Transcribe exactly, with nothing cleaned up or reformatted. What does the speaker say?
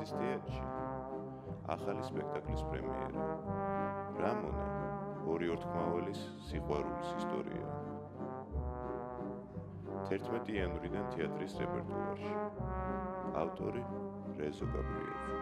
ბროდვეის თეატრში ახალი სპექტაკლის პრემიერა. რამონე, ორი ორთქმავალის სიყვარულის ისტორია. თერთმეტი იანვრიდან თეატრის რეპერტუარში. ავტორი რეზო გაბრიელი.